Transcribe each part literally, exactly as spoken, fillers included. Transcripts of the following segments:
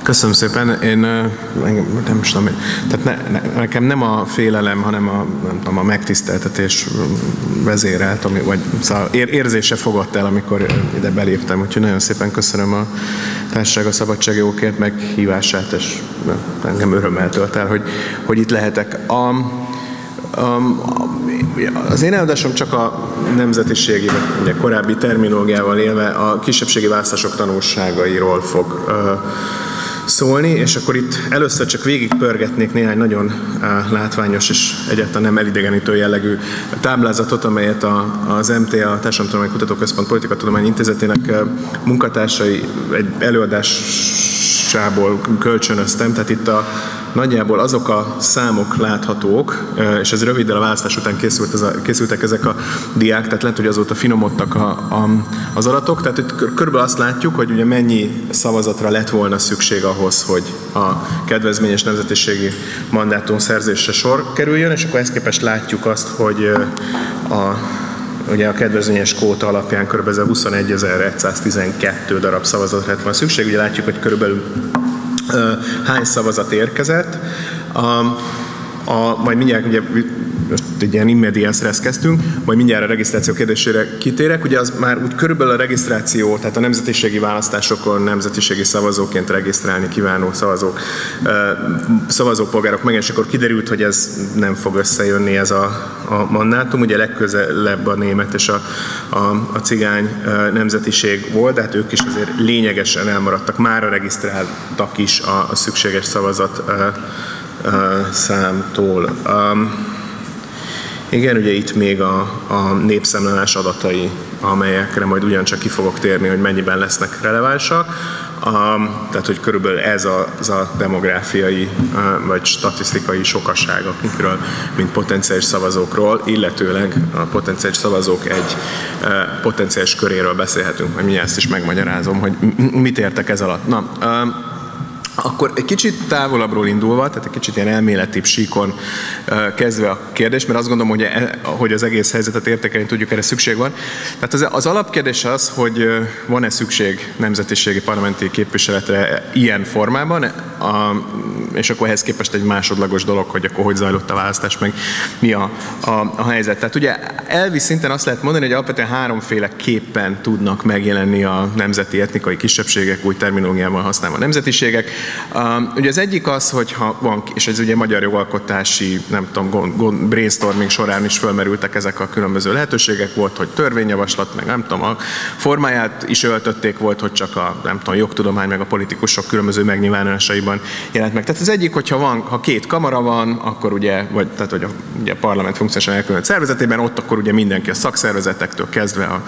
Köszönöm szépen. Én nem is tudom, tehát ne, ne, nekem nem a félelem, hanem a, nem tudom, a megtiszteltetés vezérelt, ami, vagy szóval ér, érzése fogott el, amikor ide beléptem. Úgyhogy nagyon szépen köszönöm a Társaság a Szabadságjogokért meghívását, és engem örömmel tölt el, hogy, hogy itt lehetek. A, Um, az én előadásom csak a nemzetiségi, vagy korábbi terminológiával élve a kisebbségi választások tanulságairól fog uh, szólni, és akkor itt először csak végigpörgetnék néhány nagyon uh, látványos és egyáltalán nem elidegenítő jellegű táblázatot, amelyet a, az em té á, a Társadalomtudományi Kutatóközpont Politikatudományi Intézetének uh, munkatársai egy előadásából kölcsönöztem, tehát itt a nagyjából azok a számok láthatók, és ez röviddel a választás után készült ez a, készültek ezek a diák, tehát lehet, hogy azóta finomodtak a, a, az adatok. Tehát itt körülbelül azt látjuk, hogy ugye mennyi szavazatra lett volna szükség ahhoz, hogy a kedvezményes nemzetiségi mandátum szerzésre sor kerüljön, és akkor ezt képest látjuk azt, hogy a ugye a kedvezményes kvóta alapján kb. huszonegyezer-száztizenkettő darab szavazatra lett volna szükség. Ugye látjuk, hogy körülbelül hány szavazat érkezett. A, a, majd mindjárt, ugye most egy ilyen immediás res kezdtünk, majd mindjárt a regisztráció kérdésére kitérek. Ugye az már úgy körülbelül a regisztráció, tehát a nemzetiségi választásokon nemzetiségi szavazóként regisztrálni kívánó szavazók, szavazópolgárok meg, és akkor kiderült, hogy ez nem fog összejönni ez a, a mandátum. Ugye legközelebb a német és a, a, a cigány nemzetiség volt, de hát ők is azért lényegesen elmaradtak, már regisztráltak is a, a szükséges szavazat számtól. Igen, ugye itt még a, a népszámlálás adatai, amelyekre majd ugyancsak ki fogok térni, hogy mennyiben lesznek relevánsak. A, tehát, hogy körülbelül ez a, az a demográfiai vagy statisztikai sokaság, akikről, mint potenciális szavazókról, illetőleg a potenciális szavazók egy potenciális köréről beszélhetünk, majd mindjárt ezt is megmagyarázom, hogy mit értek ez alatt. Na, akkor egy kicsit távolabbról indulva, tehát egy kicsit ilyen elméletibb síkon uh, kezdve a kérdés, mert azt gondolom, hogy, e, hogy az egész helyzetet értékelni tudjuk, erre szükség van. Tehát az, az alapkérdés az, hogy uh, van-e szükség nemzetiségi parlamenti képviseletre ilyen formában, a, és akkor ehhez képest egy másodlagos dolog, hogy akkor hogy zajlott a választás, meg mi a, a, a helyzet. Tehát ugye elvi szinten azt lehet mondani, hogy alapvetően háromféle képpen tudnak megjelenni a nemzeti etnikai kisebbségek, új terminológiával használva a nemzetiségek. Uh, ugye az egyik az, hogyha van, és ez ugye magyar jogalkotási, nem tudom, gond, gond, brainstorming során is fölmerültek ezek a különböző lehetőségek, volt, hogy törvényjavaslat, meg nem tudom, a formáját is öltötték, volt, hogy csak a, nem tudom, jogtudomány, meg a politikusok különböző megnyilvánulásaiban jelent meg. Tehát az egyik, hogyha van, ha két kamara van, akkor ugye, vagy tehát, hogy a, ugye a parlament funkciósan elkülönült szervezetében, ott akkor ugye mindenki a szakszervezetektől kezdve a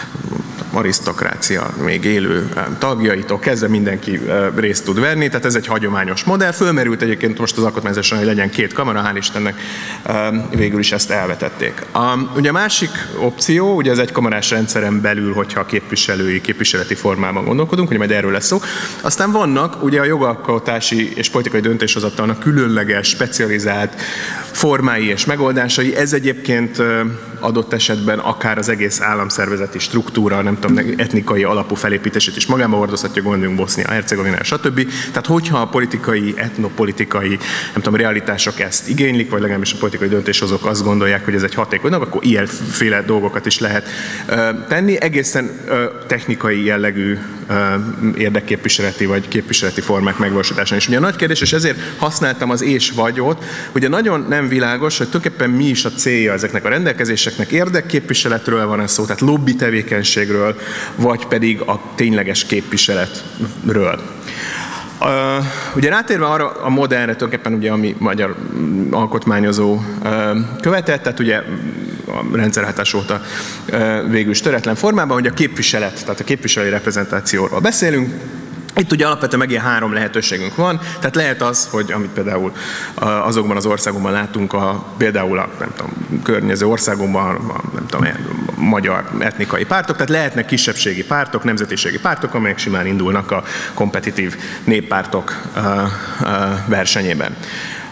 arisztokrácia még élő tagjaitól kezdve mindenki részt tud venni, tehát ez egy hagyományos modell. Fölmerült egyébként most az alkotmányzáson, hogy legyen két kamara, hál' Istennek végül is ezt elvetették. A, ugye a másik opció, ugye az egykamarás rendszeren belül, hogyha a képviselői, képviseleti formában gondolkodunk, ugye majd erről lesz szó. Aztán vannak ugye a jogalkotási és politikai döntéshozatalnak különleges, specializált formái és megoldásai. Ez egyébként adott esetben akár az egész államszervezeti struktúra, nem tudom, etnikai alapú felépítését is magába hordozhatja, gondoljunk Bosznia, Hercegovinára, stb. Tehát hogyha a politikai, etnopolitikai, nem tudom, realitások ezt igénylik, vagy legalábbis a politikai döntéshozók azt gondolják, hogy ez egy hatékony dolog, akkor ilyenféle dolgokat is lehet uh, tenni. Egészen uh, technikai jellegű uh, érdekképviseleti vagy képviseleti formák megvalósításán is. Ugye a nagy kérdés, és ezért használtam az és vagyot, ugye nagyon nem világos, hogy tulajdonképpen mi is a célja ezeknek a rendelkezéseknek, érdekképviseletről van szó, tehát lobby tevékenységről, vagy pedig a tényleges képviseletről. Uh, ugye rátérve arra a modellre, tulajdonképpen ugye, ami magyar alkotmányozó uh, követett, tehát ugye a rendszerváltás óta uh, végül is töretlen formában, hogy a képviselet, tehát a képviselői reprezentációról beszélünk. Itt ugye alapvetően meg ilyen három lehetőségünk van, tehát lehet az, hogy amit például azokban az országokban látunk, a, például a nem tudom, környező országokban, a, nem tudom, a magyar etnikai pártok, tehát lehetnek kisebbségi pártok, nemzetiségi pártok, amelyek simán indulnak a kompetitív néppártok uh, uh, versenyében.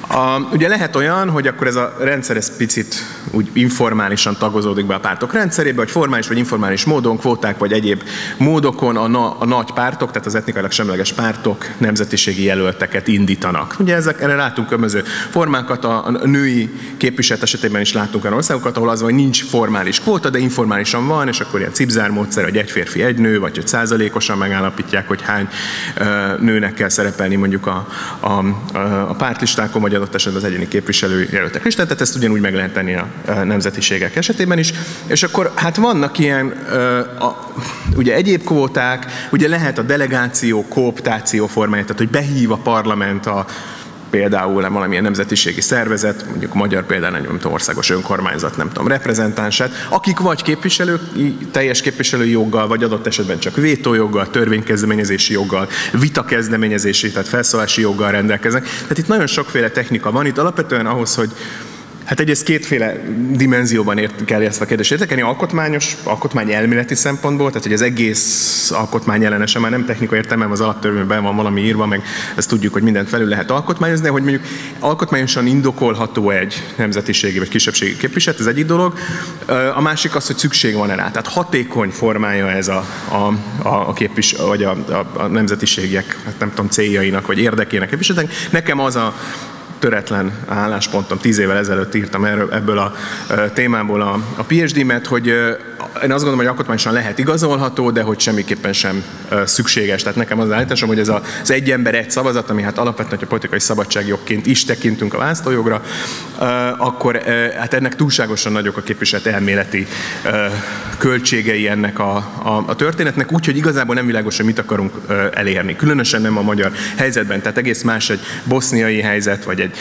A, ugye lehet olyan, hogy akkor ez a rendszer ez picit úgy informálisan tagozódik be a pártok rendszerébe, hogy formális vagy informális módon, kvóták vagy egyéb módokon a, na, a nagy pártok, tehát az etnikailag semleges pártok nemzetiségi jelölteket indítanak. Ugye ezek, erre látunk különböző formákat, a, a női képviselet esetében is látunk olyan országokat, ahol az van, hogy nincs formális kvóta, de informálisan van, és akkor ilyen cipzár módszer, hogy egy férfi, egy nő, vagy hogy százalékosan megállapítják, hogy hány uh, nőnek kell szerepelni mondjuk a, a, a pártlistákon, vagy adott esetben az egyéni képviselőjelöltek listán, tehát ezt ugyanúgy meg lehet tenni a nemzetiségek esetében is. És akkor hát vannak ilyen a, ugye egyéb kvóták, ugye lehet a delegáció, kooptáció formája, tehát hogy behív a parlament a például valamilyen nemzetiségi szervezet, mondjuk a magyar például nem tudom, országos önkormányzat, nem tudom, reprezentánsát, akik vagy képviselők, teljes képviselői joggal, vagy adott esetben csak vétójoggal, törvénykezdeményezési joggal, vitakezdeményezési, tehát felszólási joggal rendelkeznek. Tehát itt nagyon sokféle technika van, itt alapvetően ahhoz, hogy hát egyrészt kétféle dimenzióban ért, kell ezt a kérdést értékelni, alkotmányos, alkotmány elméleti szempontból, tehát hogy az egész alkotmány ellenesen már nem technikai értelmem, az alaptörvényben van valami írva, meg ezt tudjuk, hogy mindent felül lehet alkotmányozni, hogy mondjuk alkotmányosan indokolható egy nemzetiségi vagy kisebbségi képviselet, ez egyik dolog. A másik az, hogy szükség van rá, tehát hatékony formája ez a, a, a, képvis, vagy a, a, a nemzetiségek, hát nem tudom, céljainak, vagy érdekének képviseletnek. Nekem az a töretlen álláspontom, tíz évvel ezelőtt írtam erről, ebből a témából a, a PhD-met, hogy én azt gondolom, hogy alkotmányosan lehet igazolható, de hogy semmiképpen sem szükséges. Tehát nekem az állításom, hogy ez az egy ember egy szavazat, ami hát alapvetően, hogy a politikai szabadságjogként is tekintünk a választójogra, akkor hát ennek túlságosan nagyok a képviselet elméleti költségei ennek a, a, a történetnek, úgyhogy igazából nem világos, hogy mit akarunk elérni. Különösen nem a magyar helyzetben, tehát egész más egy boszniai helyzet, vagy egy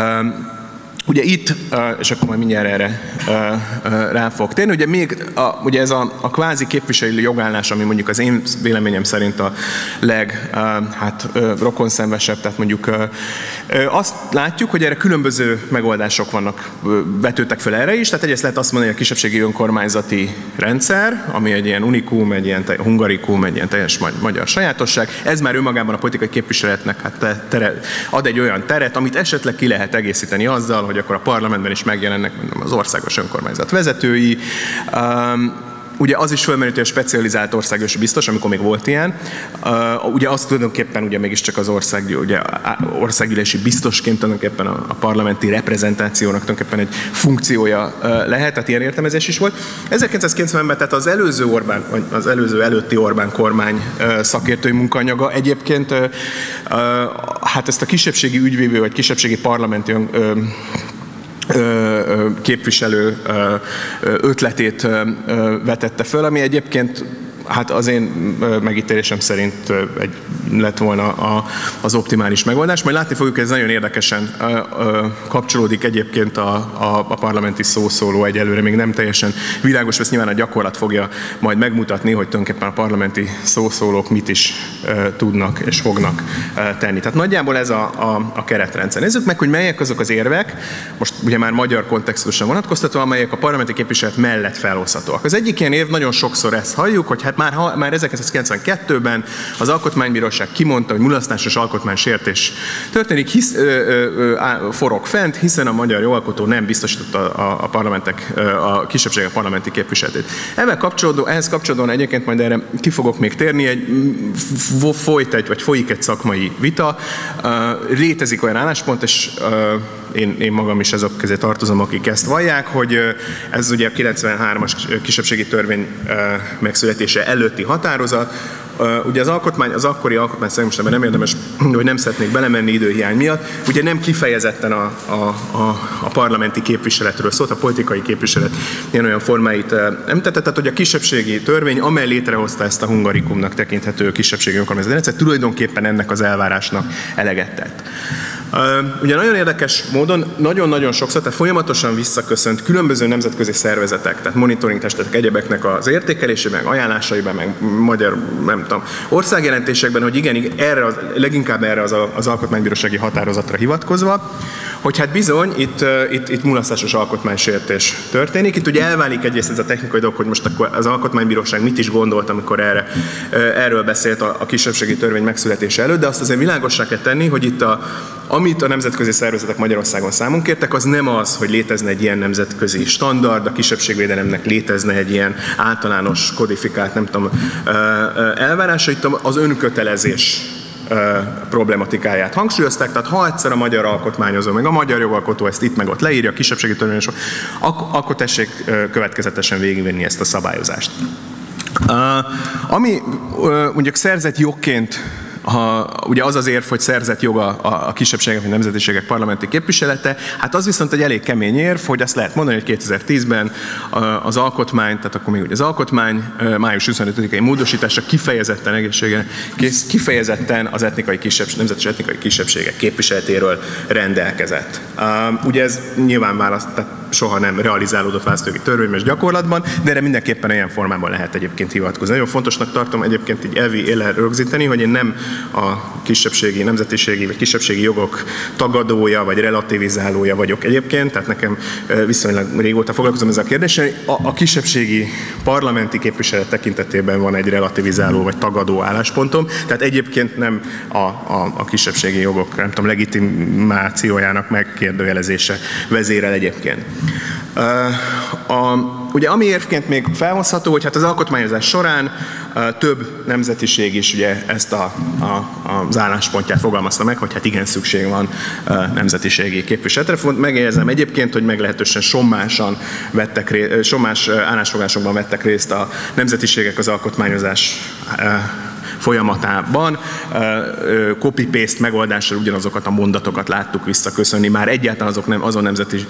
ugye itt, és akkor majd mindjárt erre rá fog térni, ugye még a, ugye ez a, a kvázi képviselői jogállás, ami mondjuk az én véleményem szerint a leg hát, rokonszenvesebb, tehát mondjuk azt látjuk, hogy erre különböző megoldások vannak, vetődtek fel erre is, tehát egyrészt lehet azt mondani, hogy a kisebbségi önkormányzati rendszer, ami egy ilyen unikum, egy ilyen hungarikum, egy ilyen teljes magyar sajátosság, ez már önmagában a politikai képviseletnek hát tere, ad egy olyan teret, amit esetleg ki lehet egészíteni azzal, hogy akkor a parlamentben is megjelennek az országos önkormányzat vezetői. Um, ugye az is fölmerült, hogy a specializált országos biztos, amikor még volt ilyen. Uh, ugye az tulajdonképpen ugye mégiscsak az ország, ugye, országgyűlési biztosként tulajdonképpen a, a parlamenti reprezentációnak tulajdonképpen egy funkciója uh, lehet, tehát ilyen értelmezés is volt. ezerkilencszázkilencvenben, tehát az előző Orbán, vagy az előző előtti Orbán kormány uh, szakértői munkaanyaga egyébként uh, uh, hát ezt a kisebbségi ügyvívő, vagy kisebbségi parlamenti uh, képviselő ötletét vetette föl, ami egyébként hát az én megítélésem szerint egy, lett volna a, az optimális megoldás. Majd látni fogjuk, hogy ez nagyon érdekesen kapcsolódik egyébként a, a, a parlamenti szószóló, egyelőre még nem teljesen világos, ezt nyilván a gyakorlat fogja majd megmutatni, hogy tulajdonképpen a parlamenti szószólók mit is tudnak és fognak tenni. Tehát nagyjából ez a, a, a keretrendszer. Nézzük meg, hogy melyek azok az érvek, most ugye már magyar kontextusan vonatkoztatva, amelyek a parlamenti képviselet mellett felhozhatóak. Az egyik ilyen érv, nagyon sokszor ezt halljuk, hogy hát már, már ezerkilencszázkilencvenkettőben az Alkotmánybíróság kimondta, hogy mulasztásos alkotmánysértés történik, hisz, ö, ö, ö, forog fent, hiszen a magyar jogalkotó nem biztosította a, a parlamentek, a kisebbségek parlamenti képviseletét. Ezzel kapcsolódó, ehhez kapcsolódóan egyébként majd erre ki fogok még térni, egy, folyt egy, vagy folyik egy szakmai vita, létezik olyan álláspont, és Én, én magam is azok közé tartozom, akik ezt vallják, hogy ez ugye a kilencvenhármas kisebbségi törvény megszületése előtti határozat. Ugye az alkotmány, az akkori alkotmány szerint most nem érdemes, hogy nem szeretnék belemenni időhiány miatt, ugye nem kifejezetten a, a, a, a parlamenti képviseletről szólt, a politikai képviselet ilyen olyan formáit nem tette, tehát hogy a kisebbségi törvény, amely létrehozta ezt a hungarikumnak tekinthető kisebbségi önkormányzati rendszer, tulajdonképpen ennek az elvárásnak eleget tett. Uh, ugye nagyon érdekes módon, nagyon-nagyon sokszor, tehát folyamatosan visszaköszönt különböző nemzetközi szervezetek, tehát monitoring testetek, egyebeknek az értékelésében, ajánlásaiban, meg magyar, nem tudom, országjelentésekben, hogy igen, erre az, leginkább erre az, az alkotmánybírósági határozatra hivatkozva, hogy hát bizony, itt, itt, itt mulasztásos alkotmánysértés történik. Itt ugye elválik egyrészt ez a technikai dolog, hogy most akkor az Alkotmánybíróság mit is gondolt, amikor erre, erről beszélt a, a kisebbségi törvény megszületése előtt, de azt azért világossá kell tenni, hogy itt a, amit a nemzetközi szervezetek Magyarországon számon kértek, az nem az, hogy létezne egy ilyen nemzetközi standard, a kisebbségvédelemnek létezne egy ilyen általános kodifikált, nem tudom, elvárása, itt az önkötelezés problematikáját hangsúlyozták, tehát ha egyszer a magyar alkotmányozó, meg a magyar jogalkotó ezt itt meg ott leírja, a kisebbségi törvény, ak- akkor tessék következetesen végigvenni ezt a szabályozást. Uh, ami uh, mondjuk szerzett jogként, ha, ugye az az érv, hogy szerzett joga a, a kisebbségek vagy nemzetiségek parlamenti képviselete, hát az viszont egy elég kemény érv, hogy azt lehet mondani, hogy kétezer-tízben az alkotmány, tehát akkor még ugye az alkotmány május huszonötödikei módosítása kifejezetten egészsége, kifejezetten az etnikai kisebbség, nemzetes etnikai kisebbségek képviseletéről rendelkezett. Uh, ugye ez nyilván választ, tehát soha nem realizálódott választójogi törvényes gyakorlatban, de erre mindenképpen ilyen formában lehet egyébként hivatkozni. Nagyon fontosnak tartom egyébként így elvi élen rögzíteni, hogy én nem a kisebbségi, nemzetiségi vagy kisebbségi jogok tagadója vagy relativizálója vagyok egyébként, tehát nekem viszonylag régóta foglalkozom ezzel a kérdéssel. A, a kisebbségi parlamenti képviselet tekintetében van egy relativizáló vagy tagadó álláspontom, tehát egyébként nem a, a, a kisebbségi jogok, nem tudom, legitimációjának megkérdőjelezése vezérel egyébként. Uh, a, ugye ami érvként még felhozható, hogy hát az alkotmányozás során uh, több nemzetiség is ugye ezt a, a, az álláspontját fogalmazta meg, hogy hát igen, szükség van uh, nemzetiségi képviseletre. Megjegyzem egyébként, hogy meglehetősen sommásan vettek ré, sommás állásfoglalásokban vettek részt a nemzetiségek az alkotmányozás uh, folyamatában. Copy-paste megoldással ugyanazokat a mondatokat láttuk visszaköszönni, már egyáltalán azok nem, azon nemzeti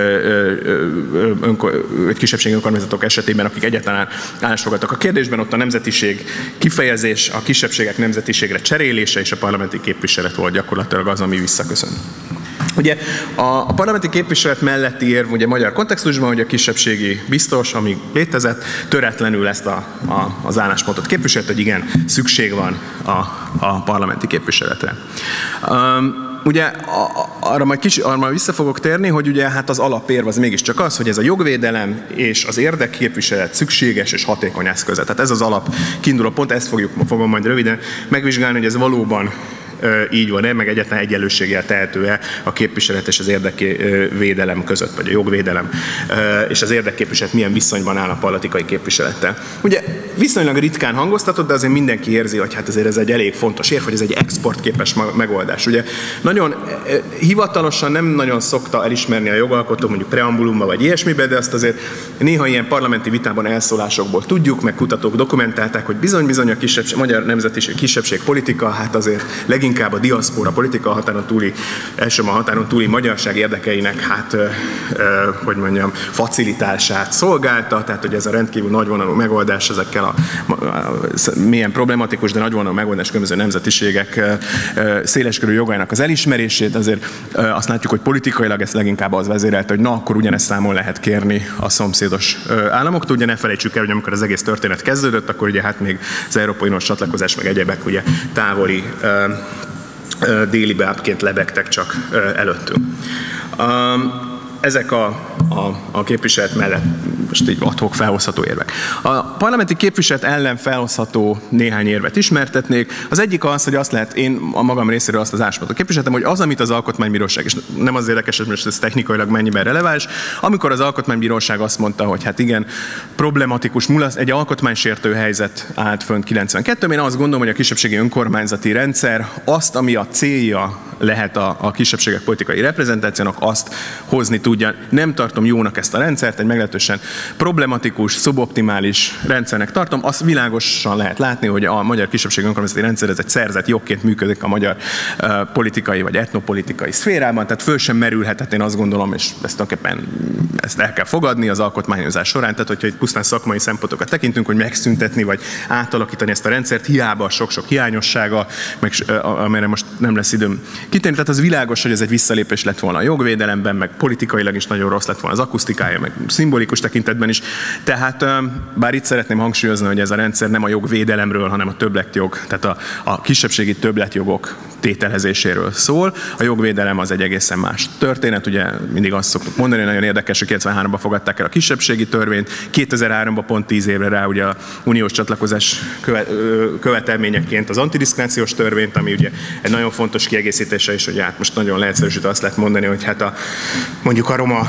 kisebbségi önkormányzatok esetében, akik egyáltalán állásfoglaltak a kérdésben, ott a nemzetiség kifejezés, a kisebbségek nemzetiségre cserélése és a parlamenti képviselet volt gyakorlatilag az, ami visszaköszön. Ugye a parlamenti képviselet melletti érv ugye magyar kontextusban, hogy a kisebbségi biztos, ami létezett, töretlenül ezt a, a, az álláspontot képviselt, hogy igen, szükség van a, a parlamenti képviseletre. Um, Ugye arra majd, kicsi, arra majd vissza fogok térni, hogy ugye hát az alapérv az mégiscsak az, hogy ez a jogvédelem és az érdekképviselet szükséges és hatékony eszköze. Tehát ez az alap kiinduló pont, ezt fogjuk, fogom majd röviden megvizsgálni, hogy ez valóban így van-e, meg egyetlen egyenlőséggel tehető-e a képviselet és az érdekvédelem között, vagy a jogvédelem és az érdekképviselet milyen viszonyban áll a politikai képviselettel. Ugye viszonylag ritkán hangoztatott, de azért mindenki érzi, hogy hát azért ez egy elég fontos érv, hogy ez egy exportképes megoldás. Ugye nagyon hivatalosan nem nagyon szokta elismerni a jogalkotó, mondjuk preambulumban vagy ilyesmiben, de azt azért néha ilyen parlamenti vitában elszólásokból tudjuk, meg kutatók dokumentálták, hogy bizony-bizony a kisebbség, magyar nemzetiség kisebbség politika, hát azért legint inkább a diaszpora politika a határon túli, elsősorban a határon túli magyarság érdekeinek, hát, ö, ö, hogy mondjam, facilitását szolgálta, tehát hogy ez a rendkívül nagyvonalú megoldás ezekkel a, a, a milyen problematikus, de nagyvonalú megoldás különböző nemzetiségek ö, ö, széleskörű jogainak az elismerését, azért ö, azt látjuk, hogy politikailag ezt leginkább az vezérelte, hogy na, akkor ugyanezt számon lehet kérni a szomszédos ö, államoktól. Ugye ne felejtsük el, hogy amikor az egész történet kezdődött, akkor ugye hát még az Európai Uniós csatlakozás meg egyebek ugye távoli ö, déli bábként lebegtek csak előttünk. Ezek a, a, a képviselet mellett most így ad-hoc felhozható érvek. A parlamenti képviselet ellen felhozható néhány érvet ismertetnék. Az egyik az, hogy azt lehet, én a magam részéről azt az álláspontot képviseletem, hogy az, amit az Alkotmánybíróság, és nem az érdekes, hogy most ez technikailag mennyiben releváns, amikor az Alkotmánybíróság azt mondta, hogy hát igen, problematikus, egy alkotmánysértő helyzet állt fönt kilencvenkettőben, én azt gondolom, hogy a kisebbségi önkormányzati rendszer azt, ami a célja lehet a, a kisebbségek politikai reprezentációnak, azt hozni tudja. Nem tartom jónak ezt a rendszert, egy meglehetősen problematikus, szuboptimális rendszernek tartom. Azt világosan lehet látni, hogy a magyar kisebbségi önkormányzati rendszer ez egy szerzett jogként működik a magyar uh, politikai vagy etnopolitikai szférában, tehát föl sem merülhetett, én azt gondolom, és ezt tulajdonképpen ezt el kell fogadni az alkotmányozás során, tehát hogyha itt pusztán szakmai szempontokat tekintünk, hogy megszüntetni vagy átalakítani ezt a rendszert, hiába sok-sok hiányossága, meg, uh, amire most nem lesz időm kitérni, tehát az világos, hogy ez egy visszalépés lett volna a jogvédelemben, meg politikailag is nagyon rossz lett volna az akusztikája, meg szimbolikus tekintetben tekintetben is. Tehát bár itt szeretném hangsúlyozni, hogy ez a rendszer nem a jogvédelemről, hanem a többletjog, tehát a, a kisebbségi többletjogok tételezéséről szól. A jogvédelem az egy egészen más történet, ugye mindig azt szoktuk mondani, nagyon érdekes, hogy kilencvenháromban fogadták el a kisebbségi törvényt, kétezer-háromban pont tíz évre rá ugye a uniós csatlakozás követelményeként az antidiszkriminációs törvényt, ami ugye egy nagyon fontos kiegészítése is, hogy hát most nagyon leegyszerűsítve azt lehet mondani, hogy hát a, mondjuk a roma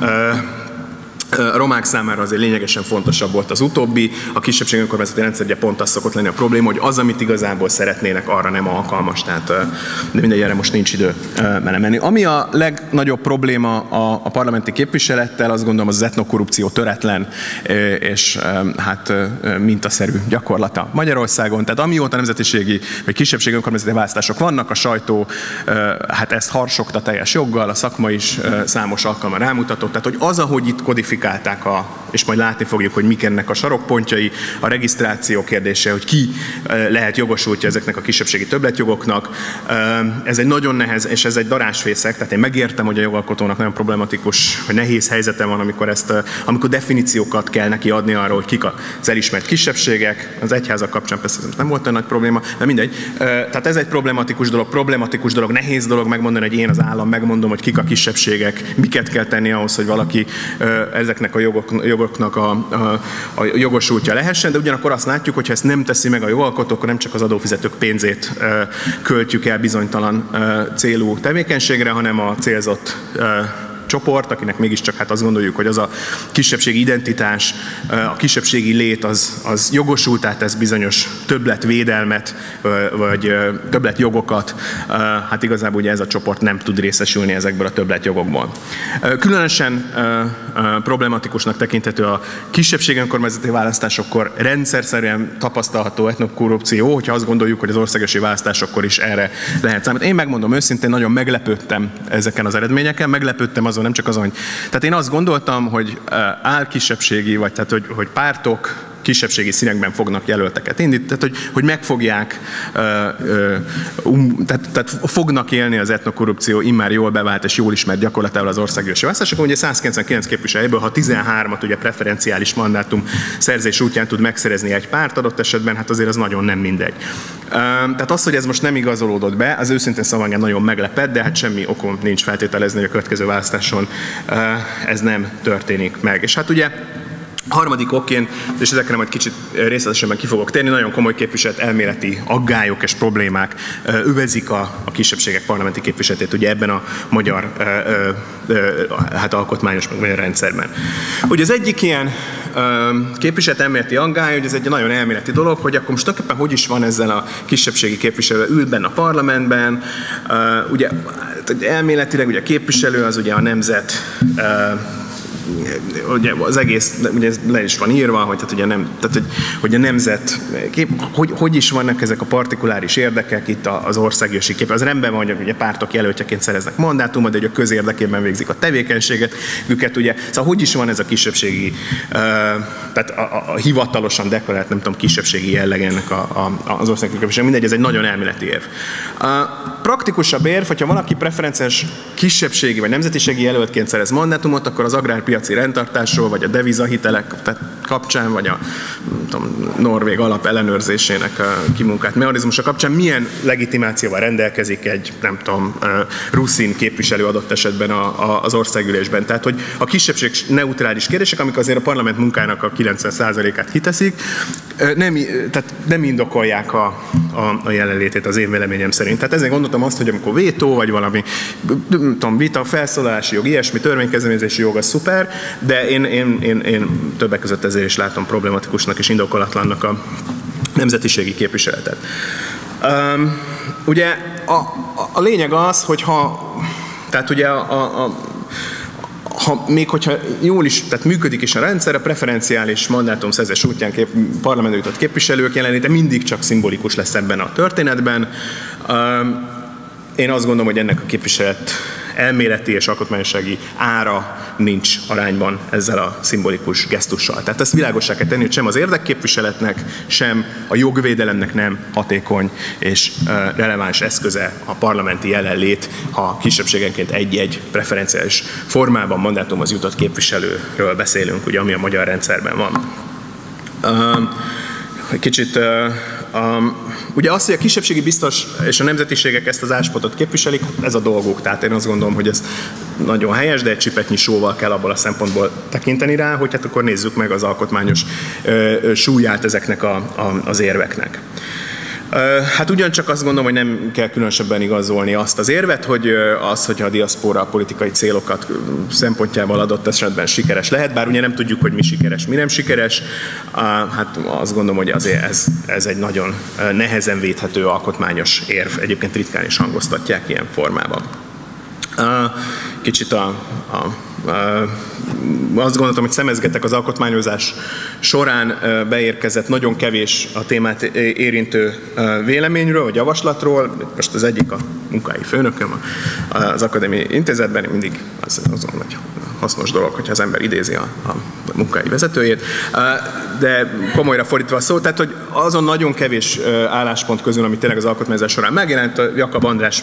A romák számára azért lényegesen fontosabb volt az utóbbi, a kisebbségi önkormányzati rendszer ugye pont az szokott lenni a probléma, hogy az, amit igazából szeretnének, arra nem alkalmas, tehát de mindegy, erre most nincs idő belemenni. Ami a legnagyobb probléma a, a parlamenti képviselettel, azt gondolom, az, az etnokorrupció töretlen és hát mintaszerű gyakorlata Magyarországon. Tehát amióta nemzetiségi vagy kisebbségi önkormányzati választások vannak, a sajtó hát ezt harsogta teljes joggal, a szakma is számos alkalommal rámutatott, tehát hogy az, ahogy itt kodifikálták, A, és majd látni fogjuk, hogy mik ennek a sarokpontjai, a regisztráció kérdése, hogy ki lehet jogosultja ezeknek a kisebbségi többletjogoknak. Ez egy nagyon nehéz, és ez egy darázsfészek, tehát én megértem, hogy a jogalkotónak nagyon problematikus, hogy nehéz helyzete van, amikor, ezt, amikor definíciókat kell neki adni arra, hogy kik az elismert kisebbségek. Az egyházak kapcsán persze nem volt olyan nagy probléma, de mindegy. Tehát ez egy problematikus dolog, problematikus dolog, nehéz dolog megmondani, hogy én az állam megmondom, hogy kik a kisebbségek, miket kell tenni ahhoz, hogy valaki ezeknek a jogok, jogoknak a, a, a jogosultja lehessen, de ugyanakkor azt látjuk, hogy ha ezt nem teszi meg a jogalkotó, akkor nem csak az adófizetők pénzét ö, költjük el bizonytalan ö, célú tevékenységre, hanem a célzott ö, csoport, akinek mégiscsak hát azt gondoljuk, hogy az a kisebbségi identitás, a kisebbségi lét az, az jogosultá tesz bizonyos többletvédelmet, vagy többletjogokat, hát igazából ugye ez a csoport nem tud részesülni ezekből a többletjogokból. Különösen problematikusnak tekinthető a kisebbségi önkormányzati választásokkor rendszerszerűen tapasztalható etnokorrupció, hogyha azt gondoljuk, hogy az országgyűlési választásokkor is erre lehet számítani. Én megmondom őszintén, nagyon meglepődtem ezeken az eredményeken, meglepődtem azon, nem csak azon, hogy... Tehát én azt gondoltam, hogy álkisebbségi, vagy tehát, hogy, hogy pártok kisebbségi színekben fognak jelölteket indítani, tehát hogy, hogy meg fogják, um, tehát, tehát fognak élni az etnokorrupció immár jól bevált és jól ismert gyakorlatával az országgyűlési választásokon. Ugye százkilencvenkilenc képviselőből, ha tizenhármat ugye preferenciális mandátum szerzés útján tud megszerezni egy párt adott esetben, hát azért az nagyon nem mindegy. Tehát az, hogy ez most nem igazolódott be, az őszintén szóval engem nagyon meglepett, de hát semmi okom nincs feltételezni, hogy a következő választáson ez nem történik meg. És hát ugye harmadik okként, és ezekre majd kicsit részletesebben ki fogok térni, nagyon komoly képviselet elméleti aggályok és problémák övezik a, a kisebbségek parlamenti képviseletét ugye ebben a magyar ö, ö, hát alkotmányos magyar rendszerben. Ugye az egyik ilyen képviselet elméleti aggály, hogy ez egy nagyon elméleti dolog, hogy akkor most tulajdonképpen hogy is van ezzel a kisebbségi képviselő, ül benne a parlamentben, ugye elméletileg ugye a képviselő az ugye a nemzet, ugye az egész, ugye ez le is van írva, hogy, tehát ugye nem, tehát, hogy, hogy a nemzet, kép, hogy, hogy is vannak ezek a partikuláris érdekek itt az országgyűlési kép. Az rendben van, hogy ugye pártok jelöltjeként szereznek mandátumot, de hogy a közérdekében végzik a tevékenységet, őket ugye, szóval hogy is van ez a kisebbségi, uh, tehát a, a, a hivatalosan deklarált, nem tudom, kisebbségi jelleg ennek a, a, az országgyűlési képviselő, mindegy, ez egy nagyon elméleti érv. Uh, praktikusabb érv, hogyha valaki preferenciás kisebbségi vagy nemzetiségi jelöltként szerez mandátumot, akkor az agrárpiaci rendtartásról, vagy a devizahitelek kapcsán, vagy a tudom, norvég alap ellenőrzésének a kimunkált mechanizmusa kapcsán milyen legitimációval rendelkezik egy, nem tudom, ruszin képviselő adott esetben a, a, az országgyűlésben. Tehát, hogy a kisebbség neutrális kérdések, amik azért a parlament munkának a kilencven százalékát kiteszik, nem, tehát nem indokolják a, a, a jelenlétét az én véleményem szerint. Tehát ezért gondoltam azt, hogy amikor vétó, vagy valami nem tudom, vita, felszólalási jog, ilyesmi, törvénykezdeményezési jog, az szuper, de én, én, én, én többek között ezért is látom problematikusnak és indokolatlannak a nemzetiségi képviseletet. Um, ugye a, a, a lényeg az, hogy ha, tehát ugye a, a, a ha még hogyha jól is, tehát működik is a rendszer, a preferenciális mandátumszerzés útján kép, parlamentbe jutott képviselők jelenléte mindig csak szimbolikus lesz ebben a történetben. Um, Én azt gondolom, hogy ennek a képviselet elméleti és alkotmányossági ára nincs arányban ezzel a szimbolikus gesztussal. Tehát ezt világossá kell tenni, hogy sem az érdekképviseletnek, sem a jogvédelemnek nem hatékony és releváns eszköze a parlamenti jelenlét, ha kisebbségenként egy-egy preferenciális formában mandátumhoz jutott képviselőről beszélünk, ugye, ami a magyar rendszerben van. Kicsit Um, ugye az, hogy a kisebbségi biztos és a nemzetiségek ezt az álláspontot képviselik, ez a dolguk. Tehát én azt gondolom, hogy ez nagyon helyes, de egy csipetnyi sóval kell abból a szempontból tekinteni rá, hogy hát akkor nézzük meg az alkotmányos ö, súlyát ezeknek a, a, az érveknek. Hát ugyancsak azt gondolom, hogy nem kell különösebben igazolni azt az érvet, hogy az, hogyha a diaszpora politikai célokat szempontjával adott esetben sikeres lehet, bár ugye nem tudjuk, hogy mi sikeres, mi nem sikeres, hát azt gondolom, hogy azért ez, ez egy nagyon nehezen védhető alkotmányos érv, egyébként ritkán is hangoztatják ilyen formában. Kicsit a, a azt gondoltam, hogy szemezgetek az alkotmányozás során beérkezett nagyon kevés a témát érintő véleményről, vagy javaslatról. Most az egyik a munkahelyi főnököm az Akadémiai Intézetben, mindig az, azon, hogy hasznos dolog, hogyha az ember idézi a, a munkahelyi vezetőjét. De komolyra fordítva a szó, tehát hogy azon nagyon kevés álláspont közül, ami tényleg az alkotmányozás során megjelent, a Jakab András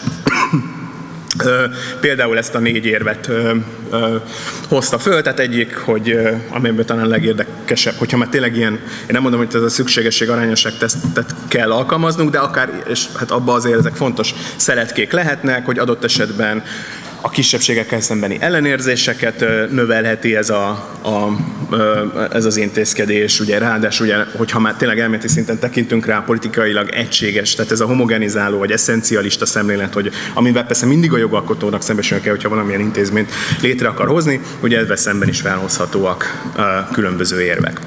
például ezt a négy érvet ö, ö, hozta föl, tehát egyik, hogy ö, amiben talán legérdekesebb, hogyha már tényleg ilyen, én nem mondom, hogy ez a szükségesség arányosság tesztet kell alkalmaznunk, de akár, és hát abban azért ezek fontos szeletkék lehetnek, hogy adott esetben a kisebbségekkel szembeni ellenérzéseket növelheti ez, a, a, ez az intézkedés, ugye ráadásul, ugye, hogyha már tényleg elméleti szinten tekintünk rá, politikailag egységes, tehát ez a homogenizáló vagy eszencialista szemlélet, hogy amivel persze mindig a jogalkotónak szembesülni kell, hogyha valamilyen intézményt létre akar hozni, ugye ezzel szemben is felhozhatóak különböző érvek.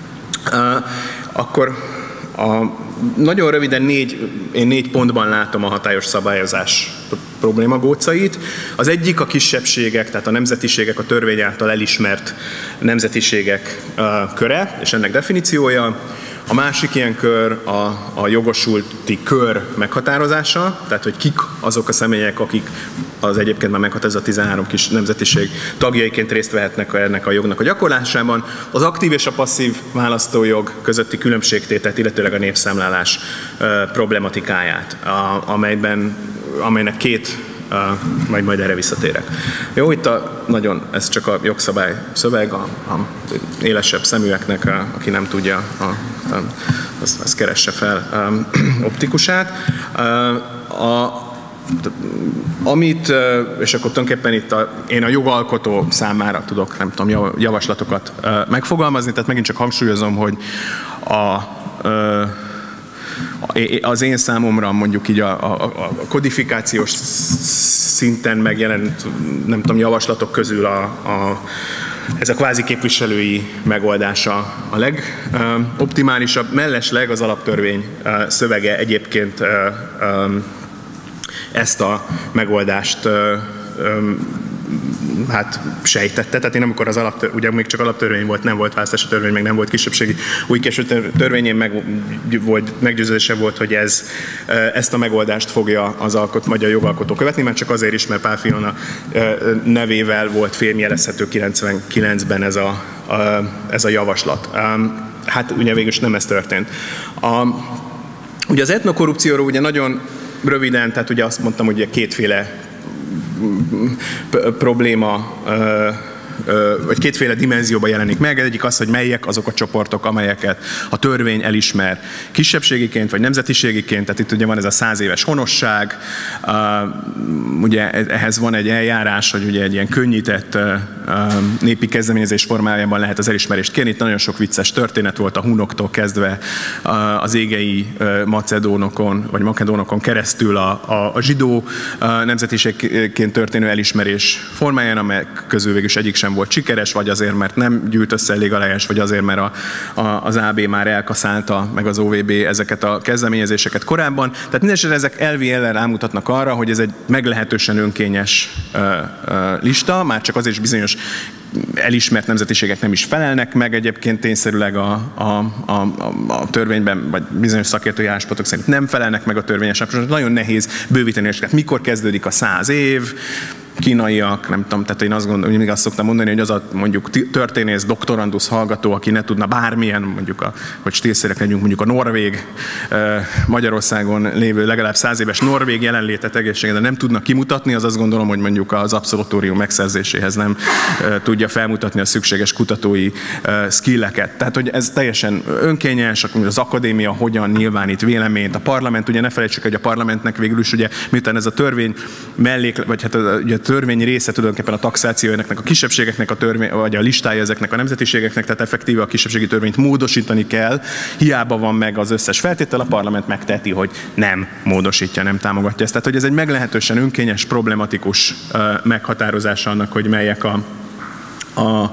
Akkor a, nagyon röviden négy, én négy pontban látom a hatályos szabályozás problémagócait. Az egyik a kisebbségek, tehát a nemzetiségek, a törvény által elismert nemzetiségek uh, köre, és ennek definíciója. A másik ilyen kör a, a jogosulti kör meghatározása, tehát hogy kik azok a személyek, akik az egyébként már meghatározott tizenhárom kis nemzetiség tagjaiként részt vehetnek ennek a jognak a gyakorlásában. Az aktív és a passzív választójog közötti különbségtételt, illetőleg a népszámlálás uh, problematikáját, a, amelyben, amelynek két Uh, majd majd erre visszatérek. Jó, itt a, nagyon, ez csak a jogszabály szöveg, a, a élesebb szeműeknek, a, aki nem tudja, a, a, azt, azt keresse fel um, optikusát. Uh, a, amit, és akkor tulajdonképpen itt a, én a jogalkotó számára tudok, nem tudom, javaslatokat uh, megfogalmazni, tehát megint csak hangsúlyozom, hogy a uh, az én számomra mondjuk így a, a, a kodifikációs szinten megjelent, nem tudom, javaslatok közül a, a, ez a kvázi képviselői megoldása a legoptimálisabb. Mellesleg az alaptörvény szövege egyébként ezt a megoldást hát sejtette, tehát én amikor az alaptörvény, ugye még csak alaptörvény volt, nem volt választási törvény, meg nem volt kisebbségi új késő törvényén meg volt, meggyőződése volt, hogy ez, ezt a megoldást fogja az alkot, magyar jogalkotó követni, mert csak azért is, mert Pál Filona nevével volt fémjelezhető kilencvenkilencben ez a, a, ez a javaslat. Hát ugye végül is nem ez történt. A, ugye az etnokorrupcióról ugye nagyon röviden, tehát ugye azt mondtam, hogy kétféle probléma, vagy kétféle dimenzióban jelenik meg. Egyik az, hogy melyek azok a csoportok, amelyeket a törvény elismer kisebbségiként, vagy nemzetiségiként, tehát itt ugye van ez a száz éves honosság, ugye ehhez van egy eljárás, hogy ugye egy ilyen könnyített népi kezdeményezés formájában lehet az elismerést kérni. Itt nagyon sok vicces történet volt a hunoktól kezdve az égei macedónokon, vagy makedónokon keresztül a, a, a zsidó nemzetiségként történő elismerés formáján, amely közül végül egyik sem volt sikeres, vagy azért, mert nem gyűjt össze elég aláírás, vagy azért, mert a, a, az á bé már elkaszálta, meg az o vé bé ezeket a kezdeményezéseket korábban. Tehát mindenesetre ezek elvi ellen rámutatnak arra, hogy ez egy meglehetősen önkényes uh, uh, lista, már csak azért is bizonyos elismert nemzetiségek nem is felelnek meg egyébként tényszerűleg a, a, a, a törvényben, vagy bizonyos szakértői álláspontok szerint nem felelnek meg a törvényes álláspontok. Nagyon nehéz bővíteni, és mikor kezdődik a száz év, kínaiak, nem tudom, tehát én azt gondolom, hogy még azt szoktam mondani, hogy az a mondjuk történész, doktorandusz hallgató, aki ne tudna bármilyen, mondjuk, a, hogy stílszerek legyünk, mondjuk a norvég, Magyarországon lévő legalább száz éves norvég jelenlétet egészséget, de nem tudna kimutatni, az azt gondolom, hogy mondjuk az abszolutórium megszerzéséhez nem tudja felmutatni a szükséges kutatói skilleket. Tehát, hogy ez teljesen önkényes, az akadémia hogyan nyilvánít véleményt, a parlament, ugye ne felejtsük, hogy a parlamentnek végül is, ugye, miután ez a törvény mellék, vagy hát ugye törvény része tulajdonképpen a taxáció ennek a kisebbségeknek a törvény, vagy a listája ezeknek a nemzetiségeknek, tehát effektíve a kisebbségi törvényt módosítani kell, hiába van meg az összes feltétel, a parlament megteheti, hogy nem módosítja, nem támogatja ezt. Tehát, hogy ez egy meglehetősen önkényes, problematikus uh, meghatározása annak, hogy melyek a, a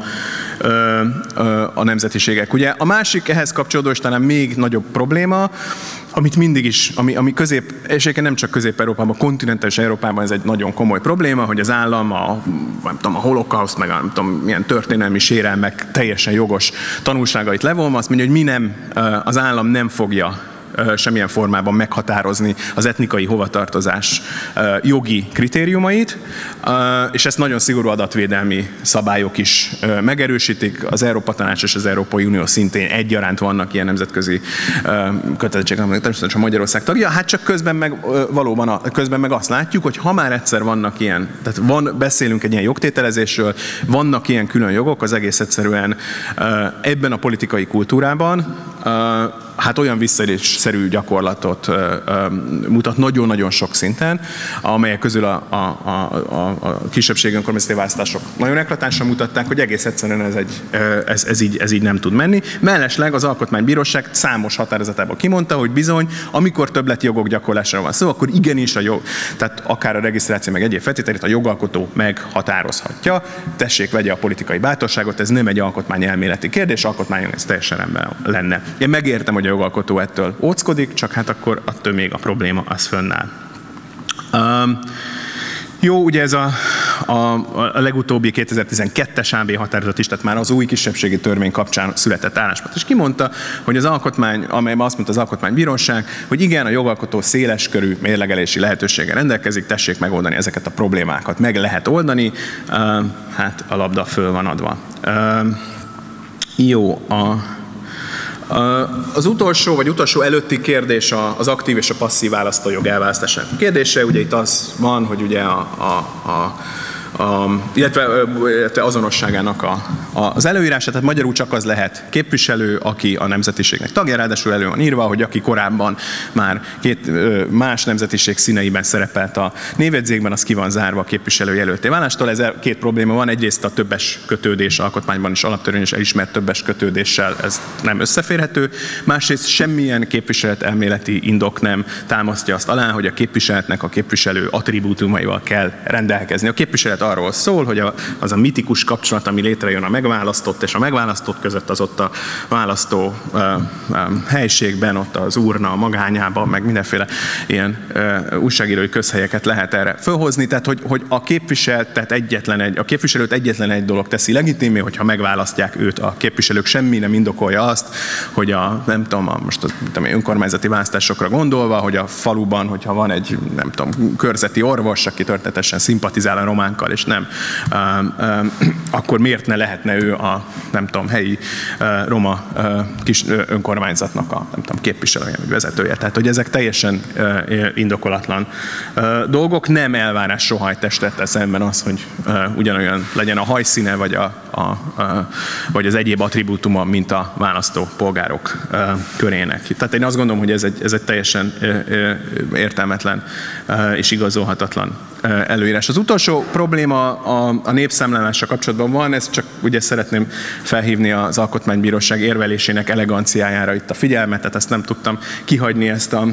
a nemzetiségek. Ugye a másik ehhez kapcsolódó, és talán még nagyobb probléma, amit mindig is, ami, ami közép, és egyébként nem csak Közép-Európában, a kontinentális Európában ez egy nagyon komoly probléma, hogy az állam a, nem tudom, a holokauszt, meg a, nem tudom, milyen történelmi sérelmek teljesen jogos tanulságait levonva, azt mondja, hogy mi nem, az állam nem fogja semmilyen formában meghatározni az etnikai hovatartozás jogi kritériumait, és ezt nagyon szigorú adatvédelmi szabályok is megerősítik. Az Európa Tanács és az Európai Unió szintén egyaránt vannak ilyen nemzetközi kötelezettségek, amelyek természetesen Magyarország tagja, hát csak közben meg valóban a, közben meg azt látjuk, hogy ha már egyszer vannak ilyen, tehát van, beszélünk egy ilyen jogtételezésről, vannak ilyen külön jogok, az egész egyszerűen ebben a politikai kultúrában hát olyan visszaélésszerű gyakorlatot ö, ö, mutat nagyon-nagyon sok szinten, amelyek közül a, a, a, a kisebbségi önkormányzati választások nagyon eklatánsan mutatták, hogy egész egyszerűen ez, egy, ez, ez, így, ez így nem tud menni. Mellesleg az Alkotmánybíróság számos határozatában kimondta, hogy bizony, amikor többlet jogok gyakorlására van szó, akkor igenis a jog, tehát akár a regisztráció meg egyéb feltételét a jogalkotó meghatározhatja. Tessék, vegye a politikai bátorságot, ez nem egy alkotmányelméleti kérdés, alkotmányon ez teljesen rendben lenne. Én megértem, hogy a jogalkotó ettől óckodik, csak hát akkor attól még a probléma az fönnáll. Um, jó, ugye ez a, a, a legutóbbi kétezer-tizenkettes á bé határozat is, tehát már az új kisebbségi törvény kapcsán született álláspont. És kimondta, hogy az alkotmány, amelyben azt mondta az Alkotmánybíróság, hogy igen, a jogalkotó széleskörű mérlegelési lehetőséggel rendelkezik, tessék megoldani ezeket a problémákat. Meg lehet oldani, uh, hát a labda föl van adva. Uh, jó, a... Az utolsó, vagy utolsó előtti kérdés az aktív és a passzív választójog elválasztásának kérdése. Ugye itt az van, hogy ugye a, a, a A, illetve, illetve azonosságának a, a, az előírása, tehát magyarul csak az lehet képviselő, aki a nemzetiségnek tagja, ráadásul elő van írva, hogy aki korábban már két más nemzetiség színeiben szerepelt a névjegyzékben, az ki van zárva a képviselőjelölté válástól. Ez két probléma van, egyrészt a többes kötődés alkotmányban is alaptörvényes elismert többes kötődéssel ez nem összeférhető, másrészt semmilyen képviseletelméleti indok nem támasztja azt alá, hogy a képviseletnek a képviselő attribútumaival kell rendelkezni. A képviselet arról szól, hogy a, az a mitikus kapcsolat, ami létrejön a megválasztott és a megválasztott között, az ott a választó uh, um, helységben, ott az urna magányában, meg mindenféle ilyen uh, újságírói közhelyeket lehet erre fölhozni, tehát hogy, hogy a képviseltet egyetlen egy, a képviselőt egyetlen egy dolog teszi legitimé, hogyha megválasztják őt a képviselők, semmi nem indokolja azt, hogy a, nem tudom, a, most a, tudom, önkormányzati választásokra gondolva, hogy a faluban, hogyha van egy, nem tudom, körzeti orvos, aki történetesen szimpatizál a románkkal, és nem, um, um, akkor miért ne lehetne ő a, nem tudom, helyi uh, roma uh, kis uh, önkormányzatnak a, nem tudom, képviselője, vagy vezetője. Tehát, hogy ezek teljesen uh, indokolatlan uh, dolgok, nem elvárás soha egy testülettel szemben az, hogy uh, ugyanolyan legyen a hajszíne, vagy, a, a, a, vagy az egyéb attribútuma, mint a választó polgárok uh, körének. Tehát én azt gondolom, hogy ez egy, ez egy teljesen uh, uh, értelmetlen uh, és igazolhatatlan előírás. Az utolsó probléma a, a népszámlálással kapcsolatban van, ezt csak ugye szeretném felhívni az Alkotmánybíróság érvelésének eleganciájára itt a figyelmet, tehát ezt nem tudtam kihagyni ezt a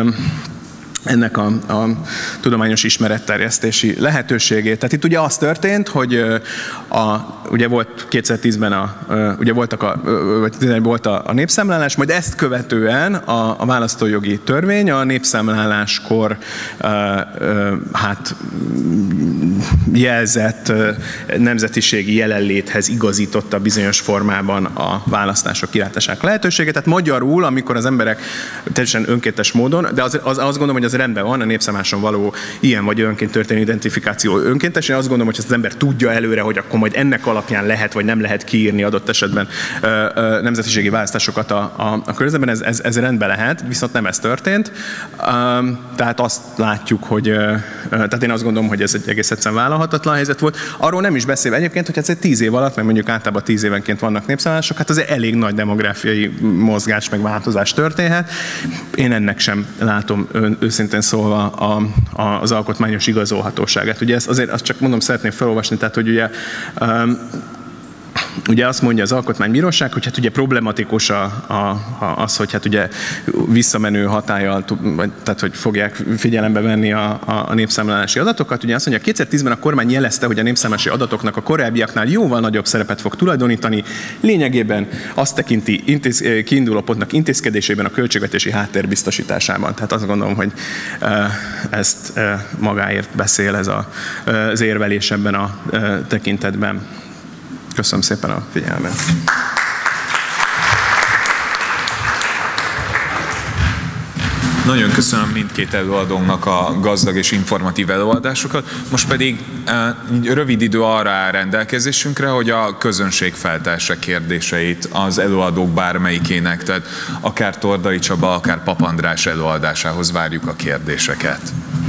ennek a, a tudományos ismeretterjesztési lehetőségét. Tehát itt ugye az történt, hogy a, ugye volt kétezer-tízben a, ugye voltak a, vagy volt a, a népszámlálás, majd ezt követően a, a választójogi törvény a népszámláláskor hát hát jelzett nemzetiségi jelenléthez igazította bizonyos formában a választások kilátásának lehetőséget. Tehát magyarul, amikor az emberek teljesen önkéntes módon, de az, az, azt gondolom, hogy az rendben van, a népszálláson való ilyen vagy önként történő identifikáció önkéntes. Én azt gondolom, hogy az ember tudja előre, hogy akkor majd ennek alapján lehet vagy nem lehet kiírni adott esetben ö, ö, nemzetiségi választásokat a, a, a körzetben, ez, ez, ez rendben lehet, viszont nem ez történt. Um, tehát azt látjuk, hogy ö, tehát én azt gondolom, hogy ez egy egész egyszerűen vállalhatatlan helyzet volt. Arról nem is beszélve egyébként, hogy ez egy tíz év alatt, mert mondjuk általában tíz évenként vannak népszállások, hát azért elég nagy demográfiai mozgás meg változás történhet. Én ennek sem látom őszintén szólva a, a, az alkotmányos igazolhatóságát. Ugye ezt azért azt csak mondom, szeretném felolvasni, tehát hogy ugye um, Ugye azt mondja az Alkotmánybíróság, hogy hát ugye problematikus a, a, az, hogy hát ugye visszamenő hatállyal, tehát hogy fogják figyelembe venni a, a, a népszámlálási adatokat. Ugye azt mondja, kétezer-tízben a kormány jelezte, hogy a népszámlálási adatoknak a korábbiaknál jóval nagyobb szerepet fog tulajdonítani. Lényegében azt tekinti intéz, kiinduló pontnak intézkedésében a költségvetési háttér biztosításában. Tehát azt gondolom, hogy ezt magáért beszél ez a, az érvelés ebben a tekintetben. Köszönöm szépen a figyelmet. Nagyon köszönöm mindkét előadónknak a gazdag és informatív előadásokat. Most pedig rövid idő arra áll rendelkezésünkre, hogy a közönség feltesse kérdéseit az előadók bármelyikének, tehát akár Tordai Csaba, akár Pap András előadásához várjuk a kérdéseket.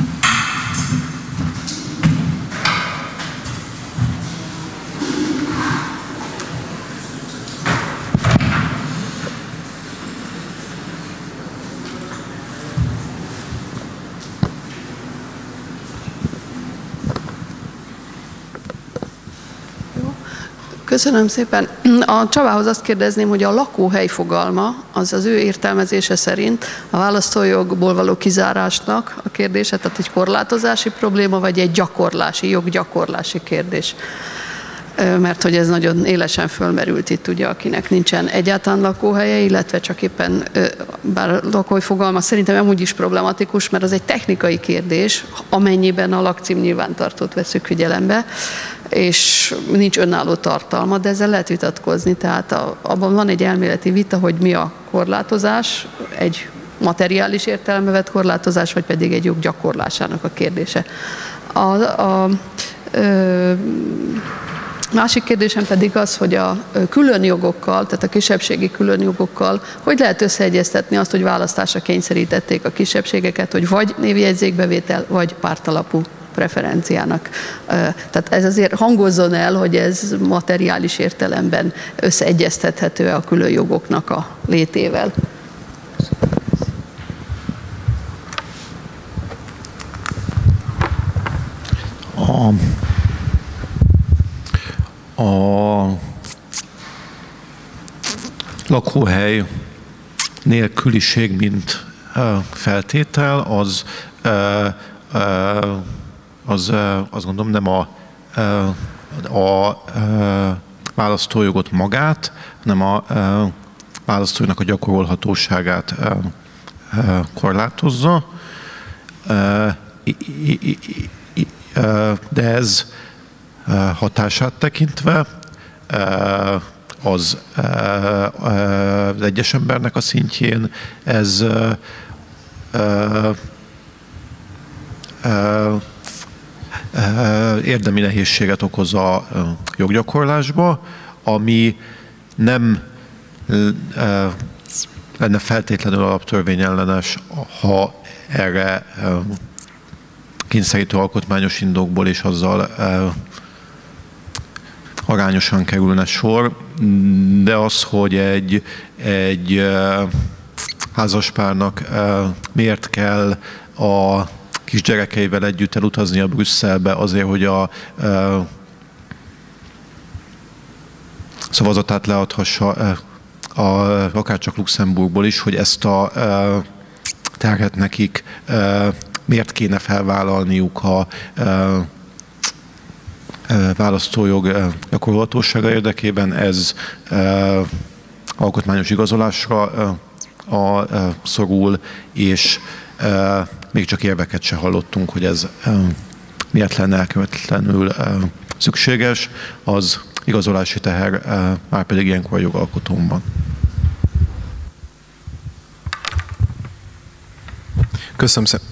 Köszönöm szépen. A Csabához azt kérdezném, hogy a lakóhely fogalma, az az ő értelmezése szerint a választójogból való kizárásnak a kérdése, tehát egy korlátozási probléma, vagy egy gyakorlási, joggyakorlási kérdés. Mert hogy ez nagyon élesen fölmerült itt, ugye, akinek nincsen egyáltalán lakóhelye, illetve csak éppen, bár lakóhely fogalma szerintem amúgy is problematikus, mert az egy technikai kérdés, amennyiben a lakcím nyilvántartót veszük figyelembe, és nincs önálló tartalma, de ezzel lehet vitatkozni, tehát a, abban van egy elméleti vita, hogy mi a korlátozás, egy materiális értelembe vett korlátozás, vagy pedig egy jog gyakorlásának a kérdése. A, a, a másik kérdésem pedig az, hogy a külön jogokkal, tehát a kisebbségi külön jogokkal, hogy lehet összeegyeztetni azt, hogy választásra kényszerítették a kisebbségeket, hogy vagy névjegyzékbevétel, vagy pártalapú preferenciának. Tehát ez azért hangozzon el, hogy ez materiális értelemben összeegyeztethető a külön jogoknak a létével. A, a lakóhely nélküliség, mint feltétel, az az azt gondolom nem a, a, a választójogot magát, hanem a választójognak a gyakorolhatóságát korlátozza. De ez hatását tekintve az, az egyes embernek a szintjén ez érdemi nehézséget okoz a joggyakorlásba, ami nem lenne feltétlenül alaptörvényellenes, ha erre kényszerítő alkotmányos indokból és azzal arányosan kerülne sor, de az, hogy egy, egy házaspárnak miért kell a kisgyerekeivel együtt elutazni a Brüsszelbe azért, hogy a, a szavazatát leadhassa, a, akár csak Luxemburgból is, hogy ezt a, a terhet nekik a, miért kéne felvállalniuk a, a, a választójog gyakorolhatósága érdekében, ez a, alkotmányos igazolásra a, a, a szorul, és a, még csak érveket se hallottunk, hogy ez miért lenne elkövetlenül szükséges, az igazolási teher már pedig ilyenkor a jogalkotón van. Köszönöm szépen.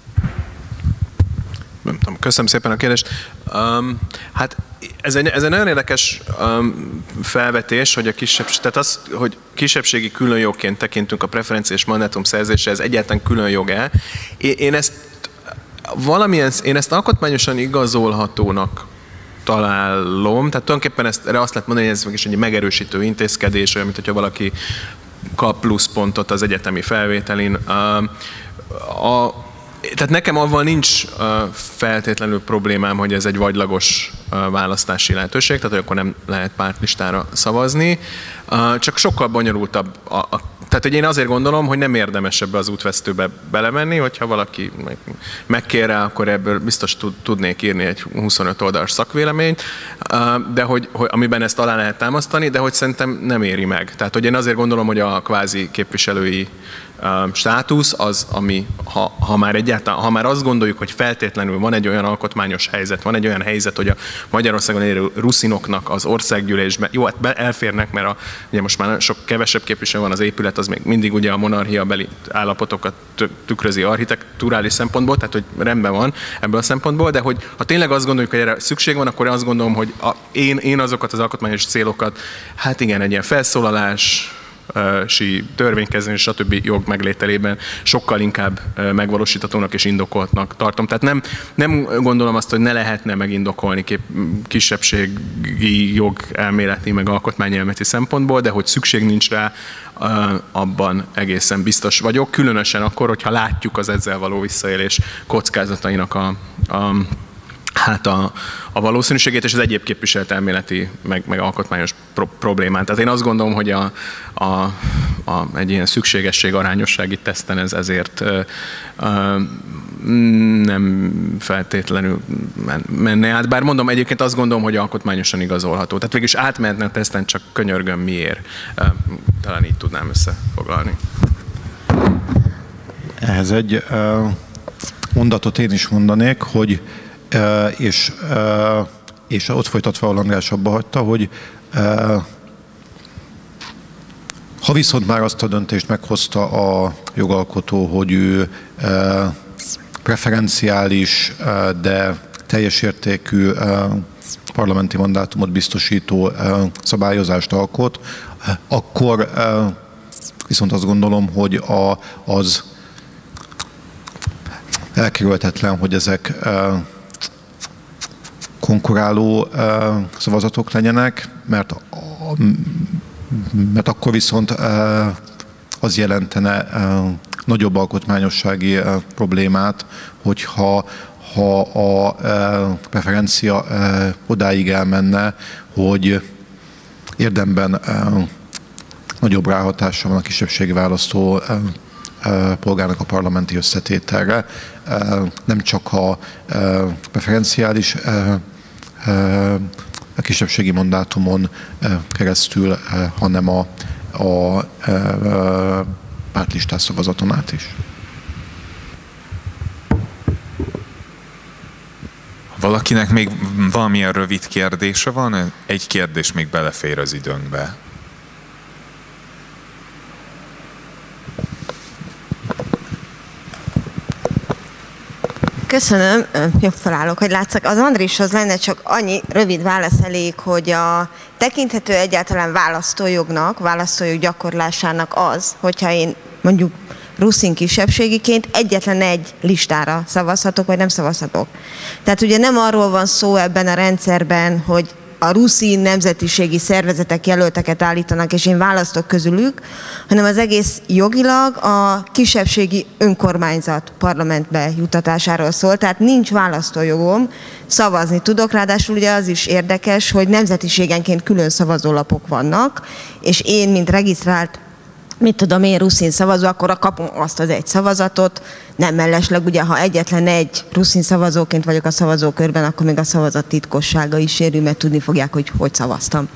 Nem tudom, köszönöm szépen a kérdést. Um, hát ez egy, ez egy nagyon érdekes um, felvetés, hogy a kisebbség, tehát az, hogy kisebbségi különjogként tekintünk a preferenciás mandátum szerzése, ez egyáltalán különjog-e. Én, én ezt valamilyen, én ezt alkotmányosan igazolhatónak találom, tehát tulajdonképpen ezt, erre azt lehet mondani, hogy ez mégis egy megerősítő intézkedés, olyan, mint hogyha valaki kap pluszpontot az egyetemi felvételin. A, tehát nekem avval nincs feltétlenül problémám, hogy ez egy vagylagos választási lehetőség, tehát hogy akkor nem lehet pártlistára szavazni, csak sokkal bonyolultabb. A, a, tehát hogy én azért gondolom, hogy nem érdemes ebbe az útvesztőbe belemenni, hogyha valaki megkér rá, akkor ebből biztos tudnék írni egy huszonöt oldalas szakvéleményt, de hogy, hogy, amiben ezt alá lehet támasztani, de hogy szerintem nem éri meg. Tehát hogy én azért gondolom, hogy a kvázi képviselői státusz az, ami, ha, ha már egyáltalán, ha már azt gondoljuk, hogy feltétlenül van egy olyan alkotmányos helyzet, van egy olyan helyzet, hogy a Magyarországon élő ruszinoknak az országgyűlésben, jó, hát elférnek, mert a, ugye most már sok kevesebb képviselő van, az épület, az még mindig ugye a monarchiabeli állapotokat tükrözi architekturális szempontból, tehát hogy rendben van ebből a szempontból, de hogy ha tényleg azt gondoljuk, hogy erre szükség van, akkor azt gondolom, hogy a, én, én azokat az alkotmányos célokat, hát igen, egy ilyen felszólalás, törvénykezés, stb. Jog meglételében sokkal inkább megvalósíthatónak és indokoltnak tartom. Tehát nem, nem gondolom azt, hogy ne lehetne megindokolni kisebbségi jog elméleti, meg alkotmányelméleti szempontból, de hogy szükség nincs rá, abban egészen biztos vagyok. Különösen akkor, hogyha látjuk az ezzel való visszaélés kockázatainak a, a hát a, a valószínűségét és az egyéb képviselt elméleti, meg, meg alkotmányos pro- problémát. Tehát én azt gondolom, hogy a, a, a, egy ilyen szükségesség arányossági teszten ez ezért ö, ö, nem feltétlenül menne át. Bár mondom, egyébként azt gondolom, hogy alkotmányosan igazolható. Tehát végülis átmehetne a teszten, csak könyörgöm miért. Talán így tudnám összefoglalni. Ehhez egy uh, mondatot én is mondanék, hogy Uh, és, uh, és ott folytatva a András abba hagyta, hogy uh, ha viszont már azt a döntést meghozta a jogalkotó, hogy ő uh, preferenciális, uh, de teljes értékű uh, parlamenti mandátumot biztosító uh, szabályozást alkot, uh, akkor uh, viszont azt gondolom, hogy a, az elkerülhetetlen, hogy ezek uh, konkuráló uh, szavazatok legyenek, mert, mert akkor viszont uh, az jelentene uh, nagyobb alkotmányossági uh, problémát, hogyha ha a uh, preferencia uh, odáig elmenne, hogy érdemben uh, nagyobb ráhatása van a kisebbségi választó uh, uh, polgárnak a parlamenti összetételre, uh, nem csak a uh, preferenciális uh, a kisebbségi mandátumon keresztül, hanem a, a, a pártlistás szavazaton át is. Valakinek még valamilyen rövid kérdése van? Egy kérdés még belefér az időnkbe. Köszönöm, jobb felállok, hogy látszak. Az Andrishoz lenne csak annyi rövid válasz elég, hogy a tekinthető egyáltalán választójognak, választójog gyakorlásának az, hogyha én mondjuk ruszin kisebbségiként egyetlen egy listára szavazhatok, vagy nem szavazhatok. Tehát ugye nem arról van szó ebben a rendszerben, hogy a ruszin nemzetiségi szervezetek jelölteket állítanak, és én választok közülük, hanem az egész jogilag a kisebbségi önkormányzat parlamentbe jutatásáról szól, tehát nincs választójogom, szavazni tudok, ráadásul ugye az is érdekes, hogy nemzetiségenként külön szavazólapok vannak, és én, mint regisztrált, mit tudom én, ruszin szavazó, akkor kapom azt az egy szavazatot, nem mellesleg, ugye, ha egyetlen egy ruszin szavazóként vagyok a szavazókörben, akkor még a szavazat titkossága is sérül, mert tudni fogják, hogy hogy szavaztam.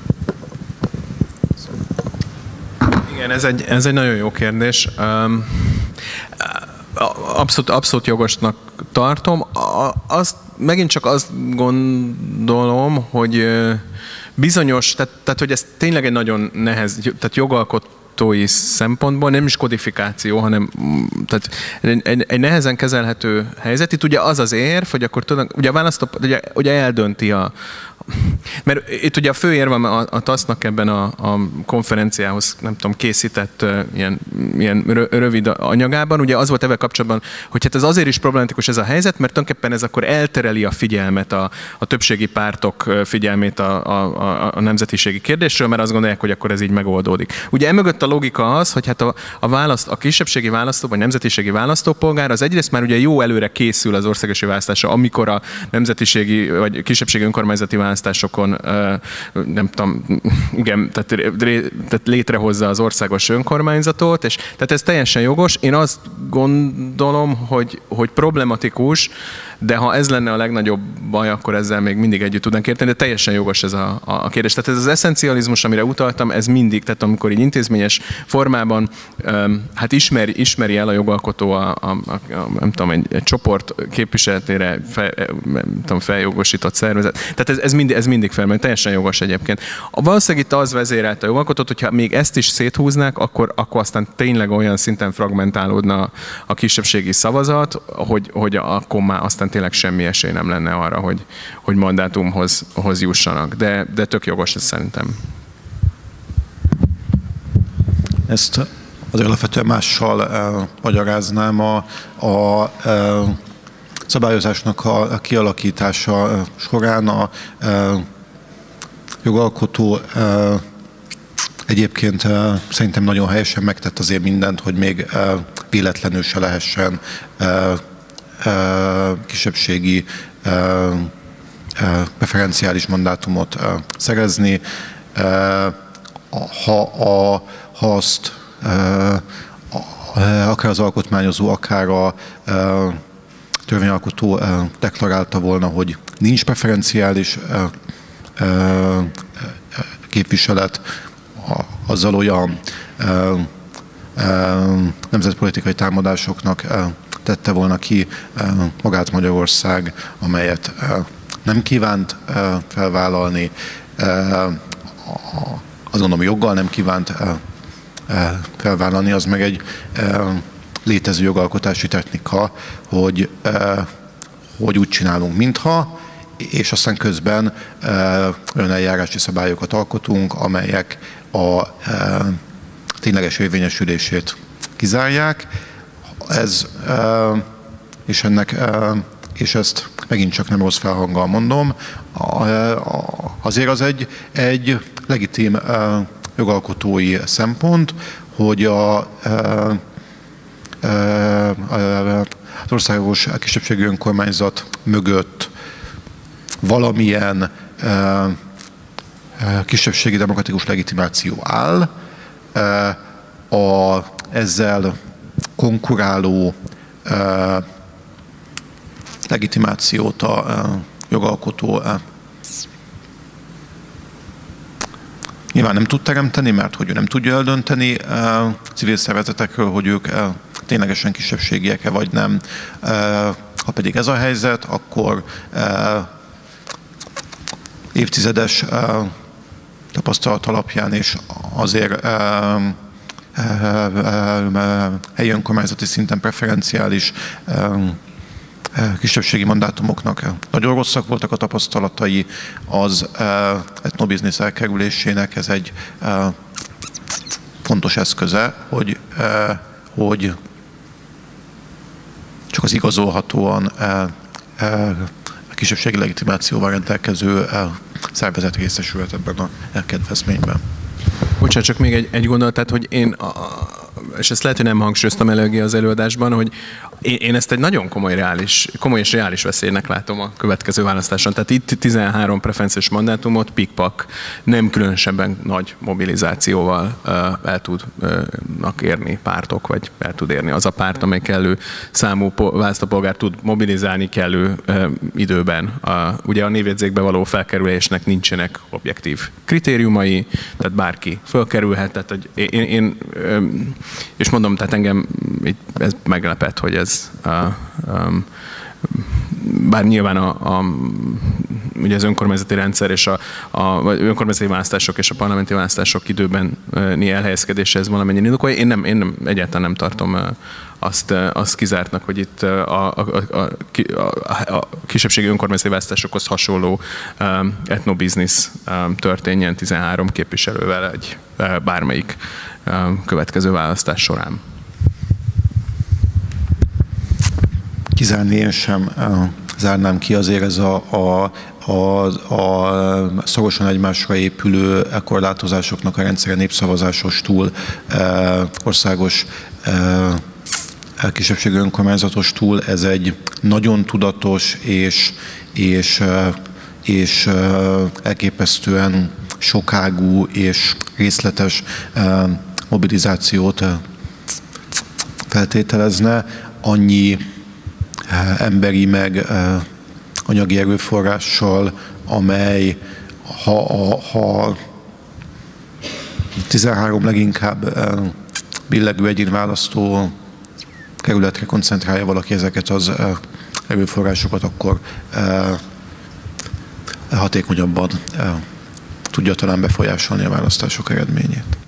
Igen, ez egy, ez egy nagyon jó kérdés. Um, Abszolút, abszolút jogosnak tartom. Azt, megint csak azt gondolom, hogy bizonyos, tehát, tehát hogy ez tényleg egy nagyon nehez, tehát jogalkotói szempontból nem is kodifikáció, hanem tehát egy, egy nehezen kezelhető helyzet. Itt ugye az az érv, hogy akkor tudom, ugye a választó, ugye, ugye eldönti a, mert itt ugye a fő érve a, a tasznak ebben a, a konferenciához, nem tudom, készített uh, ilyen, ilyen rövid anyagában, ugye az volt ebben kapcsolatban, hogy hát ez azért is problematikus ez a helyzet, mert tulajdonképpen ez akkor eltereli a figyelmet, a, a többségi pártok figyelmét a, a, a nemzetiségi kérdésről, mert azt gondolják, hogy akkor ez így megoldódik. Ugye emögött a logika az, hogy hát a, a, választ, a kisebbségi választó, vagy nemzetiségi választópolgár az egyrészt már ugye jó előre készül az országgyűlési választásra, amikor a nemzetiségi vagy kisebbségi önkormányzati választásokon, nem tudom, igen, tehát, tehát létrehozza az országos önkormányzatot, és tehát ez teljesen jogos. Én azt gondolom, hogy, hogy problematikus, de ha ez lenne a legnagyobb baj, akkor ezzel még mindig együtt tudnánk érteni, de teljesen jogos ez a, a kérdés. Tehát ez az eszencializmus, amire utaltam, ez mindig, tehát amikor így intézményes formában hát ismeri, ismeri el a jogalkotó a, a, a, a nem tudom, egy, egy csoport képviseletére fel, nem tudom, feljogosított szervezet. Tehát ez, ez, mindig, ez mindig felmerül, teljesen jogos egyébként. A valószínűleg itt az vezérelte a jogalkotót, hogyha még ezt is széthúznák, akkor, akkor aztán tényleg olyan szinten fragmentálódna a kisebbségi szavazat, hogy, hogy akkor már aztán tényleg semmi esély nem lenne arra, hogy, hogy mandátumhoz hoz jussanak. De, de tök jogos ez szerintem. Ezt azért alapvetően mással eh, magyaráznám a, a eh, szabályozásnak a, a kialakítása során a eh, jogalkotó eh, egyébként eh, szerintem nagyon helyesen megtett azért mindent, hogy még eh, véletlenül se lehessen eh, eh, kisebbségi eh, eh, preferenciális mandátumot eh, szerezni. Eh, ha, a, ha azt eh, akár az alkotmányozó, akár a eh, törvényalkotó eh, deklarálta volna, hogy nincs preferenciális eh, eh, képviselet, azzal olyan eh, eh, nemzetpolitikai támadásoknak eh, tette volna ki eh, magát Magyarország, amelyet eh, nem kívánt eh, felvállalni, eh, azt gondolom, joggal nem kívánt eh, eh, felvállalni, az meg egy eh, létező jogalkotási technika, hogy, eh, hogy úgy csinálunk, mintha, és aztán közben eh, olyan eljárási szabályokat alkotunk, amelyek a eh, tényleges érvényesülését kizárják. Ez, eh, és, ennek, eh, és ezt megint csak nem rossz felhanggal mondom, azért az egy, egy legitim eh, jogalkotói szempont, hogy a eh, az országos kisebbségi önkormányzat mögött valamilyen kisebbségi demokratikus legitimáció áll, a ezzel konkuráló legitimációt a jogalkotó nyilván nem tud teremteni, mert hogy ő nem tudja eldönteni civil szervezetekről, hogy ők ténylegesen kisebbségiek-e vagy nem. Ha pedig ez a helyzet, akkor évtizedes tapasztalat alapján és azért helyi önkormányzati szinten preferenciális kisebbségi mandátumoknak nagyon rosszak voltak a tapasztalatai, az etnobiznisz elkerülésének ez egy fontos eszköze, hogy, hogy csak az igazolhatóan kisebbségi legitimációval rendelkező szervezet részesülhet ebben a kedvezményben. Bocsánat, csak még egy, egy gondolat, tehát, hogy én, és ezt lehet, hogy nem hangsúlyoztam eléggé az előadásban, hogy én, én ezt egy nagyon komoly, reális, komoly és reális veszélynek látom a következő választáson. Tehát itt tizenhárom preferenciás mandátumot pikpak nem különösebben nagy mobilizációval uh, el tudnak érni pártok, vagy el tud érni az a párt, amely kellő számú választópolgár tud mobilizálni kellő uh, időben. Uh, ugye a névjegyzékbe való felkerülésnek nincsenek objektív kritériumai, tehát bárki fölkerülhet. Tehát, hogy én, én, és mondom, tehát engem ez meglepett, hogy ez ez. Bár nyilván a, a, ugye az önkormányzati rendszer és a, a önkormányzati választások és a parlamenti választások időben elhelyezkedése ez valamennyire indokolja. Én, nem, én nem, egyáltalán nem tartom azt, azt kizártnak, hogy itt a, a, a, a, a kisebbségi önkormányzati választásokhoz hasonló um, etnobiznisz um, történjen tizenhárom képviselővel egy bármelyik um, következő választás során. Kizárni én sem uh, zárnám ki, azért ez a, a, a, a szorosan egymásra épülő korlátozásoknak a rendszere népszavazásos túl, uh, országos uh, kisebbségi önkormányzatos túl, ez egy nagyon tudatos és, és, és elképesztően sokágú és részletes mobilizációt feltételezne, annyi emberi meg anyagi erőforrással, amely ha, ha tizenhárom leginkább billegő egyén választó kerületre koncentrálja valaki ezeket az erőforrásokat, akkor hatékonyabban tudja talán befolyásolni a választások eredményét.